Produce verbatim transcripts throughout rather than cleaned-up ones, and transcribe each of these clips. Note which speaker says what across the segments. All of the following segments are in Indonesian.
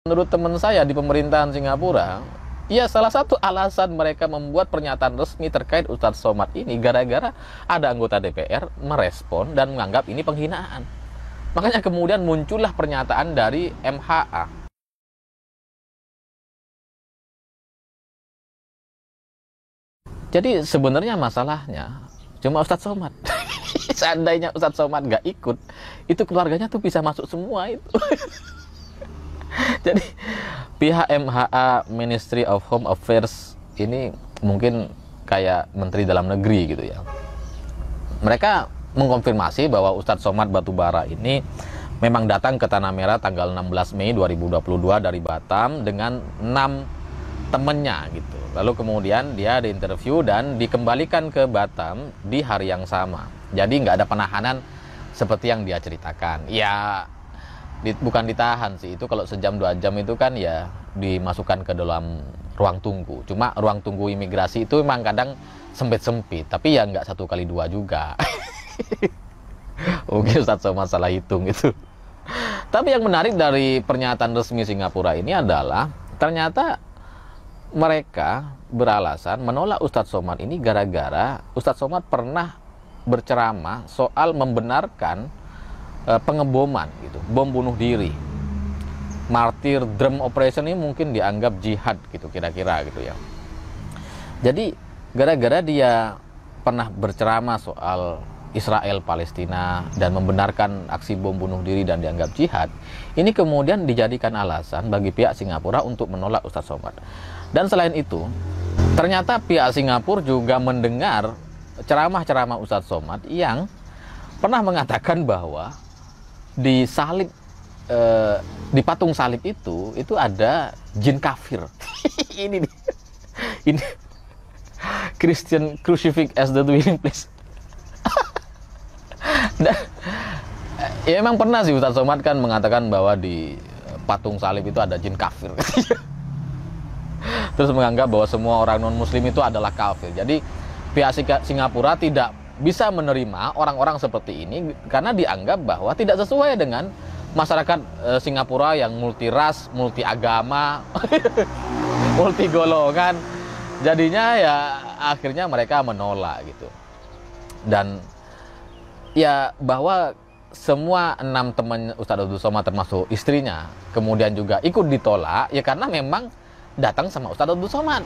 Speaker 1: Menurut teman saya di pemerintahan Singapura, ya salah satu alasan mereka membuat pernyataan resmi terkait Ustadz Somad ini gara-gara ada anggota D P R merespon dan menganggap ini penghinaan. Makanya kemudian muncullah pernyataan dari M H A. Jadi sebenarnya masalahnya cuma Ustadz Somad. Seandainya Ustadz Somad nggak ikut, itu keluarganya tuh bisa masuk semua itu. Jadi pihak M H A, Ministry of Home Affairs, ini mungkin kayak Menteri Dalam Negeri gitu ya. Mereka mengkonfirmasi bahwa Ustadz Somad Batubara ini memang datang ke Tanah Merah tanggal enam belas Mei dua ribu dua puluh dua dari Batam dengan enam temennya gitu. Lalu kemudian dia diinterview dan dikembalikan ke Batam di hari yang sama. Jadi nggak ada penahanan seperti yang dia ceritakan. Ya di, bukan ditahan sih, itu kalau sejam dua jam itu kan ya dimasukkan ke dalam ruang tunggu. Cuma ruang tunggu imigrasi itu memang kadang sempit-sempit, tapi ya nggak satu kali dua juga. Mungkin Ustadz Somad salah hitung itu. Tapi yang menarik dari pernyataan resmi Singapura ini adalah ternyata mereka beralasan menolak Ustadz Somad ini gara-gara Ustadz Somad pernah berceramah soal membenarkan e, pengeboman gitu, bom bunuh diri. Martyr Drum Operation ini mungkin dianggap jihad gitu kira-kira gitu ya. Jadi gara-gara dia pernah berceramah soal Israel Palestina dan membenarkan aksi bom bunuh diri dan dianggap jihad, ini kemudian dijadikan alasan bagi pihak Singapura untuk menolak Ustadz Somad. Dan selain itu, ternyata pihak Singapura juga mendengar ceramah-ceramah Ustadz Somad yang pernah mengatakan bahwa di salib, eh, di patung salib itu, itu ada jin kafir. Ini nih, ini Christian crucifix as the dwelling place. Dan, ya emang pernah sih Ustadz Somad kan mengatakan bahwa di patung salib itu ada jin kafir. Terus menganggap bahwa semua orang non-muslim itu adalah kafir. Jadi pihak Singapura tidak bisa menerima orang-orang seperti ini karena dianggap bahwa tidak sesuai dengan masyarakat e, Singapura yang multiras, multi agama, multi golongan. Jadinya ya akhirnya mereka menolak gitu. Dan ya bahwa semua enam teman Ustadz Abdul Somad termasuk istrinya kemudian juga ikut ditolak ya karena memang datang sama Ustadz Abdul Somad.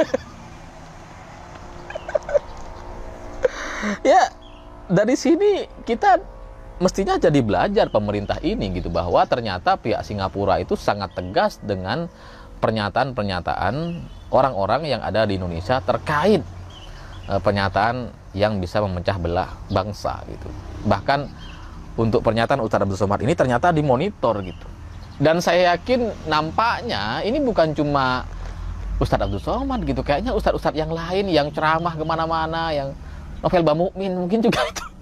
Speaker 1: Ya dari sini kita mestinya jadi belajar pemerintah ini gitu, bahwa ternyata pihak Singapura itu sangat tegas dengan pernyataan-pernyataan orang-orang yang ada di Indonesia terkait eh, pernyataan yang bisa memecah belah bangsa gitu. Bahkan untuk pernyataan Ustadz Abdul Somad ini ternyata dimonitor gitu. Dan saya yakin nampaknya ini bukan cuma Ustadz Abdul Somad gitu, kayaknya ustadz-ustadz yang lain yang ceramah kemana-mana, yang Novel Bamukmin mungkin juga itu